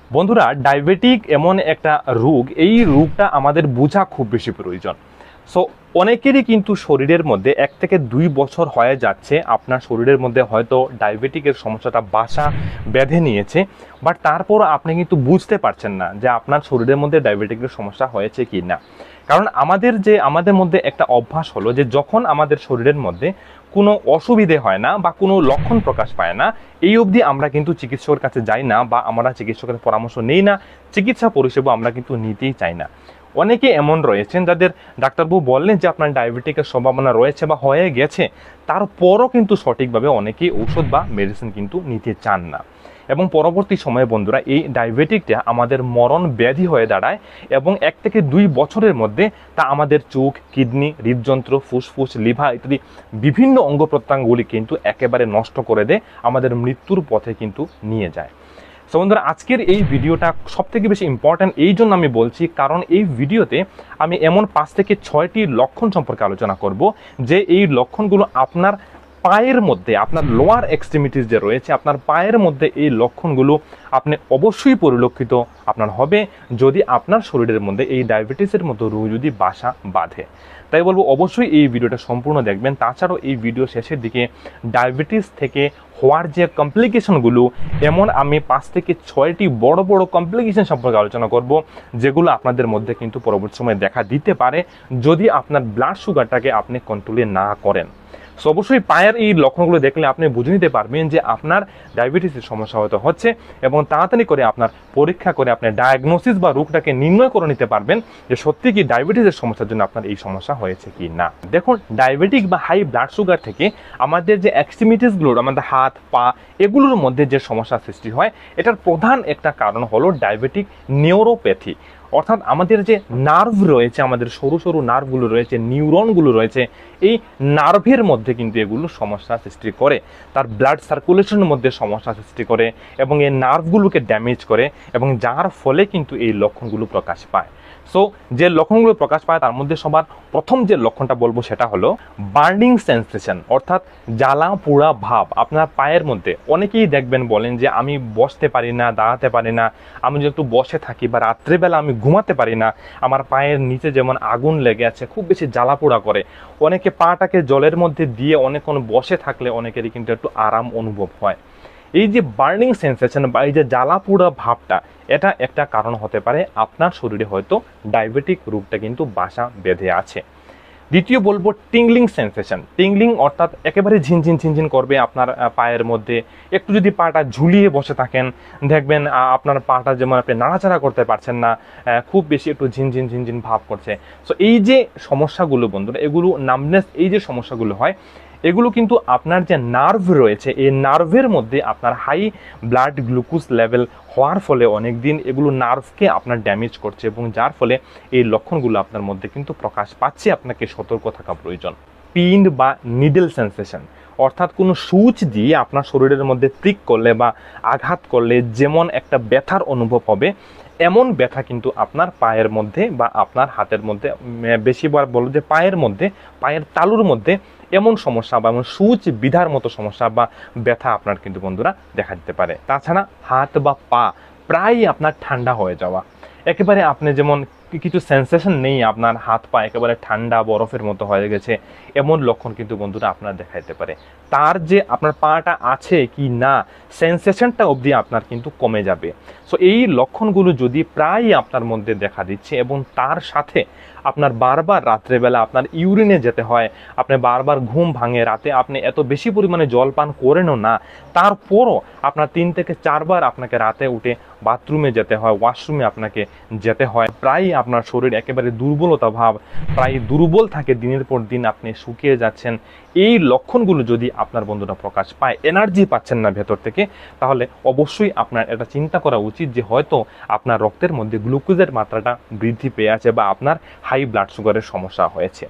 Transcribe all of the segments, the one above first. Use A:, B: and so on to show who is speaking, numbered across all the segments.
A: বন্ধুরা, ডায়াবেটিক এমন একটা রোগ, এই রোগটা আমাদের বোঝা খুব বেশি প্রয়োজন। সো অনেকেরই কিন্তু শরীরের মধ্যে 1 থেকে 2 বছর হয়ে যাচ্ছে, আপনার শরীরের মধ্যে হয়তো ডায়াবেটিকের সমস্যাটা বাসা বেঁধে নিয়েছে, বাট তারপর আপনি কিন্তু বুঝতে পারছেন না যে আপনার শরীরের মধ্যে ডায়াবেটিকের সমস্যা হয়েছে কি না। কারণ আমাদের মধ্যে একটা অভ্যাস হলো যে যখন আমাদের শরীরের মধ্যে কোনো অসুবিধে হয় না বা কোনো লক্ষণ প্রকাশ পায় না, এই অবধি আমরা কিন্তু চিকিৎসকের কাছে যাই না বা আমরা চিকিৎসকের পরামর্শ নেই না, চিকিৎসা পরিষেবা আমরা কিন্তু নিতেই চাই না। অনেকে এমন রয়েছেন যাদের ডাক্তারবাবু বললেন যে আপনার ডায়াবেটিকের সম্ভাবনা রয়েছে বা হয়ে গেছে, তারপরও কিন্তু সঠিকভাবে অনেকেই ঔষধ বা মেডিসিন কিন্তু নিতে চান না। এবং পরবর্তী সময়ে বন্ধুরা, এই ডায়াবেটিকটা আমাদের মরণ ব্যাধি হয়ে দাঁড়ায় এবং 1 থেকে 2 বছরের মধ্যে তা আমাদের চোখ, কিডনি, হৃদযন্ত্র, ফুসফুস, লিভার ইত্যাদি বিভিন্ন অঙ্গ প্রত্যঙ্গগুলি কিন্তু একেবারে নষ্ট করে দেয়, আমাদের মৃত্যুর পথে কিন্তু নিয়ে যায়। সো বন্ধুরা, আজকের এই ভিডিওটা সবথেকে বেশি ইম্পর্ট্যান্ট এই জন্য আমি বলছি, কারণ এই ভিডিওতে আমি এমন 5 থেকে 6টি লক্ষণ সম্পর্কে আলোচনা করব যে এই লক্ষণগুলো আপনার পায়ের মধ্যে, আপনার লোয়ার এক্সট্রিমিটিস যে রয়েছে, আপনার পায়ের মধ্যে এই লক্ষণগুলো আপনি অবশ্যই পরিলক্ষিত আপনার হবে যদি আপনার শরীরের মধ্যে এই ডায়াবেটিসের মতো রোগ যদি বাসা বাঁধে। তাই বলবো অবশ্যই এই ভিডিওটা সম্পূর্ণ দেখবেন। তাছাড়াও এই ভিডিও শেষের দিকে ডায়াবেটিস থেকে হওয়ার যে কমপ্লিকেশনগুলো, এমন আমি 5 থেকে 6টি বড় বড় কমপ্লিকেশন সম্পর্কে আলোচনা করব, যেগুলো আপনাদের মধ্যে কিন্তু পরবর্তী সময়ে দেখা দিতে পারে যদি আপনার ব্লাড সুগারটাকে আপনি কন্ট্রোলে না করেন। সো অবশ্যই পায়ের এই লক্ষণগুলো দেখলে আপনি বুঝে নিতে পারবেন যে আপনার ডায়াবেটিসের সমস্যা হয়তো হচ্ছে, এবং তাড়াতাড়ি করে আপনার পরীক্ষা করে আপনি ডায়াগনোসিস বা রোগটাকে নির্ণয় করে নিতে পারবেন যে সত্যি কি ডায়াবেটিসের সমস্যার জন্য আপনার এই সমস্যা হয়েছে কি না। দেখুন, ডায়াবেটিক বা হাই ব্লাড সুগার থেকে আমাদের যে এক্সট্রিমিটিসগুলোর, আমাদের হাত পা, এগুলোর মধ্যে যে সমস্যা সৃষ্টি হয়, এটার প্রধান একটা কারণ হলো ডায়াবেটিক নিউরোপ্যাথি। অর্থাৎ আমাদের যে নার্ভ রয়েছে, আমাদের সরু সরু নার্ভগুলো রয়েছে, নিউরনগুলো রয়েছে, এই নার্ভের মধ্যে কিন্তু এগুলো সমস্যা সৃষ্টি করে, তার ব্লাড সার্কুলেশনের মধ্যে সমস্যা সৃষ্টি করে এবং এই নার্ভগুলোকে ড্যামেজ করে, এবং যার ফলে কিন্তু এই লক্ষণগুলো প্রকাশ পায়। সো যে লক্ষণগুলো প্রকাশ পায় তার মধ্যে সবার প্রথম যে লক্ষণটা বলবো সেটা হলো বার্নিং সেন্সেশন, অর্থাৎ জ্বালা পোড়া ভাব আপনার পায়ের মধ্যে। অনেকেই দেখবেন বলেন যে আমি বসতে পারি না, দাঁড়াতে পারি না, আমি যদি একটু বসে থাকি বা রাত্রেবেলা আমি ঘুমাতে পারি না, আমার পায়ের নিচে যেমন আগুন লেগে আছে, খুব বেশি জ্বালা পোড়া করে। অনেকে পাটাকে জলের মধ্যে দিয়ে অনেকক্ষণ বসে থাকলে অনেকেরই কিন্তু একটু আরাম অনুভব হয়। এই যে বার্নিং সেন্সেশন বা এই যে জ্বালা পোড়া ভাবটা, এটা একটা কারণ হতে পারে আপনার শরীরে হয়তো ডায়াবেটিক রোগটা কিন্তু বাসা বেঁধে আছে। দ্বিতীয় বলবো টিংলিং সেন্সেশন। টিংলিং অর্থাৎ একেবারে ঝিনঝিন ঝিনঝিন করবে আপনার পায়ের মধ্যে। একটু যদি পাটা ঝুলিয়ে বসে থাকেন, দেখবেন আপনার পাটা যেমন আপনি নাড়াচাড়া করতে পারছেন না, খুব বেশি একটু ঝিনঝিন ঝিনঝিন ভাব করছে। সো এই যে সমস্যাগুলো বন্ধুরা, এগুলো নামনেস, এই যে সমস্যাগুলো হয়, এগুলো কিন্তু আপনার যে নার্ভ রয়েছে, এই নার্ভের মধ্যে আপনার হাই ব্লাড গ্লুকোজ লেভেল হওয়ার ফলে অনেক দিন এগুলো নার্ভকে আপনার ড্যামেজ করছে, এবং যার ফলে এই লক্ষণগুলো আপনার মধ্যে কিন্তু প্রকাশ পাচ্ছে। আপনাকে সতর্ক থাকা প্রয়োজন। পিন বা নিডল সেন্সেশন, অর্থাৎ কোনো সুচ দিয়ে আপনার শরীরের মধ্যে প্রিক করলে বা আঘাত করলে যেমন একটা ব্যথার অনুভব হবে, এমন ব্যথা কিন্তু আপনার পায়ের মধ্যে বা আপনার হাতের মধ্যে, বেশিবার বলো যে পায়ের মধ্যে, পায়ের তালুর মধ্যে এমন সমস্যা বা এমন সুচ বিধার মতো সমস্যা বা ব্যথা আপনার কিন্তু বন্ধুরা দেখা দিতে পারে। তাছাড়া হাত বা পা প্রায় আপনার ঠান্ডা হয়ে যাওয়া, একেবারে আপনি যেমন কিছু সেন্সেশন নেই, আপনার হাত পা একেবারে ঠান্ডা বরফের মতো হয়ে গেছে, এমন লক্ষণ কিন্তু বন্ধুরা আপনার দেখা দিতে পারে। তার যে আপনার পাটা আছে কি না, সেন্সেশনটা অবধি আপনার কিন্তু কমে যাবে। সো এই লক্ষণগুলো যদি প্রায় আপনার মধ্যে দেখা দিচ্ছে এবং তার সাথে আপনার বারবার রাত্রেবেলা আপনার ইউরিনে যেতে হয়, আপনি বারবার ঘুম ভাঙে, রাতে আপনি এত বেশি পরিমাণে জল পান করেনও না, তারপরও আপনার 3 থেকে 4 বার আপনাকে রাতে উঠে বাথরুমে যেতে হয়, ওয়াশরুমে আপনাকে যেতে হয়, প্রায় আপনার শরীর একেবারে দুর্বলতা ভাব, প্রায় দুর্বল থাকে, দিনের পর দিন আপনি শুকিয়ে যাচ্ছেন, এই লক্ষণগুলো যদি আপনার বন্ধুরা প্রকাশ পায়, এনার্জি পাচ্ছেন না ভেতর থেকে, তাহলে অবশ্যই আপনার এটা চিন্তা করা উচিত যে হয়তো আপনার রক্তের মধ্যে গ্লুকোজের মাত্রাটা বৃদ্ধি পেয়ে আছে বা আপনার হাই ব্লাড সুগারের সমস্যা হয়েছে।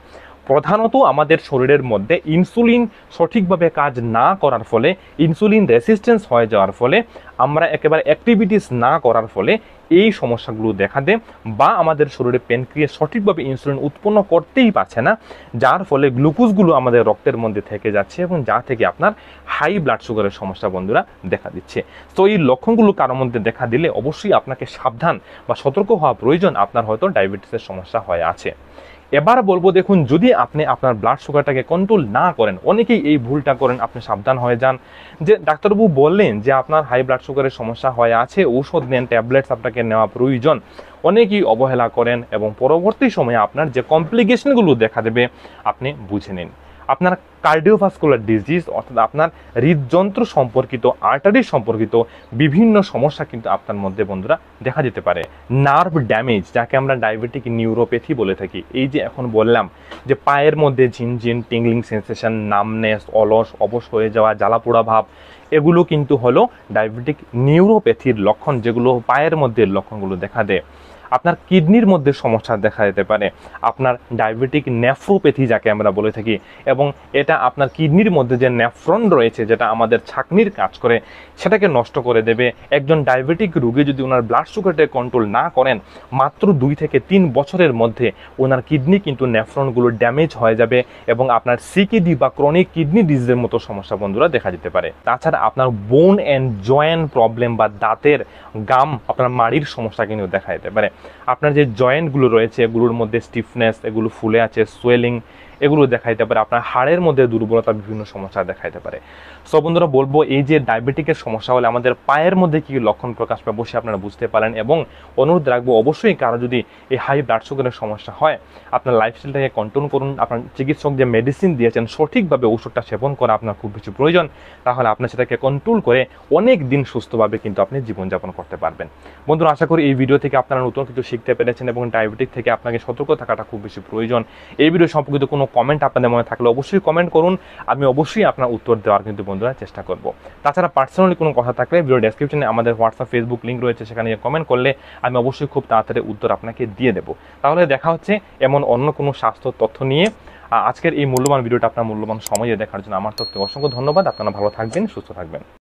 A: প্রধানত আমাদের শরীরের মধ্যে ইনসুলিন সঠিকভাবে কাজ না করার ফলে, ইনসুলিন রেসিস্টেন্স হয়ে যাওয়ার ফলে, আমরা একেবারে অ্যাক্টিভিটিস না করার ফলে এই সমস্যাগুলো দেখা দেয়, বা আমাদের শরীরে প্যানক্রিয়াস সঠিকভাবে ইনসুলিন উৎপন্ন করতেই পারছে না, যার ফলে গ্লুকোজগুলো আমাদের রক্তের মধ্যে থেকে যাচ্ছে এবং যা থেকে আপনার হাই ব্লাড সুগারের সমস্যা বন্ধুরা দেখা দিচ্ছে। তো এই লক্ষণগুলো কারোর মধ্যে দেখা দিলে অবশ্যই আপনাকে সাবধান বা সতর্ক হওয়া প্রয়োজন, আপনার হয়তো ডায়াবেটিসের সমস্যা হয়ে আছে। এবার বলবো, দেখুন, যদি আপনি আপনার ব্লাড সুগারটাকে কন্ট্রোল না করেন, অনেকেই এই ভুলটা করেন, আপনি সাবধান হয়ে যান যে ডাক্তারবাবু বললেন যে আপনার হাই ব্লাড সুগারের সমস্যা হয়ে আছে, ঔষধ নেন, ট্যাবলেটস আপনাকে নেওয়া প্রয়োজন, অনেকেই অবহেলা করেন এবং পরবর্তী সময়ে আপনার যে কমপ্লিকেশনগুলো দেখা দেবে আপনি বুঝে নিন। আপনার কার্ডিওভাস্কুলার ডিজিজ অর্থাৎ আপনার হৃদযন্ত্র সম্পর্কিত, আর্টারি সম্পর্কিত বিভিন্ন সমস্যা কিন্তু আপনার মধ্যে বন্ধুরা দেখা যেতে পারে। নার্ভ ড্যামেজ, যাকে আমরা ডায়াবেটিক নিউরোপ্যাথি বলে থাকি, এই যে এখন বললাম যে পায়ের মধ্যে ঝিনঝিন, টিংলিং সেন্সেশন, নামনেস, অলস, অবশ হয়ে যাওয়া, জ্বালাপোড়া ভাব, এগুলো কিন্তু হলো ডায়াবেটিক নিউরোপ্যাথির লক্ষণ, যেগুলো পায়ের মধ্যে লক্ষণগুলো দেখা দেয়। আপনার কিডনির মধ্যে সমস্যা দেখা যেতে পারে, আপনার ডায়াবেটিক নেফ্রোপ্যাথি যাকে আমরা বলে থাকি, এবং এটা আপনার কিডনির মধ্যে যে নেফ্রন রয়েছে, যেটা আমাদের ছাকনির কাজ করে, সেটাকে নষ্ট করে দেবে। একজন ডায়াবেটিক রোগী যদি ওনার ব্লাড সুগারটাকে কন্ট্রোল না করেন, মাত্র 2 থেকে 3 বছরের মধ্যে ওনার কিডনি কিন্তু নেফ্রনগুলো ড্যামেজ হয়ে যাবে এবং আপনার সিকিডি বা ক্রনিক কিডনি ডিজিজের মতো সমস্যা বন্ধুরা দেখা যেতে পারে। তাছাড়া আপনার বোন অ্যান্ড জয়েন্ট প্রবলেম বা দাঁতের গাম, আপনার মাড়ির সমস্যা কিন্তু দেখা যেতে পারে। আপনার যে জয়েন্টগুলো রয়েছে এগুলোর মধ্যে স্টিফনেস, এগুলো ফুলে আছে, সোয়েলিং, এগুলো দেখা যেতে পারে। আপনার হাড়ের মধ্যে দুর্বলতা, বিভিন্ন সমস্যা দেখা যেতে পারে। সো বন্ধুরা বলবো, এই যে ডায়াবেটিকের সমস্যা হলে আমাদের পায়ের মধ্যে কি লক্ষণ প্রকাশ পায় অবশ্যই আপনারা বুঝতে পারেন, এবং অনুরোধ রাখবো অবশ্যই কারো যদি এই হাই ব্লাড সুগারের সমস্যা হয়, আপনার লাইফস্টাইলটাকে কন্ট্রোল করুন। আপনার চিকিৎসক যে মেডিসিন দিয়েছেন সঠিকভাবে ওষুধটা সেবন করা আপনার খুব বেশি প্রয়োজন, তাহলে আপনার সেটাকে কন্ট্রোল করে অনেক দিন সুস্থভাবে কিন্তু আপনি জীবনযাপন করতে পারবেন। বন্ধুরা, আশা করি এই ভিডিও থেকে আপনারা নতুন কিছু শিখতে পেরেছেন এবং ডায়াবেটিক থেকে আপনাকে সতর্ক থাকাটা খুব বেশি প্রয়োজন। এই ভিডিও সম্পর্কিত কোনো কমেন্ট আপনাদের মনে থাকলে অবশ্যই কমেন্ট করুন, আমি অবশ্যই আপনার উত্তর দেওয়ার কিন্তু বন্ধুরা চেষ্টা করব। তাছাড়া পার্সোনালি কোনো কথা থাকলে ভিডিও ডেসক্রিপশনে আমাদের হোয়াটসঅ্যাপ, ফেসবুক লিঙ্ক রয়েছে, সেখানে কমেন্ট করলে আমি অবশ্যই খুব তাড়াতাড়ি উত্তর আপনাকে দিয়ে দেবো। তাহলে দেখা হচ্ছে এমন অন্য কোনো স্বাস্থ্য তথ্য নিয়ে। আজকের এই মূল্যবান ভিডিওটা আপনার মূল্যবান সময়ে দেখার জন্য আমার তরফ থেকে অসংখ্য ধন্যবাদ। আপনারা ভালো থাকবেন, সুস্থ থাকবেন।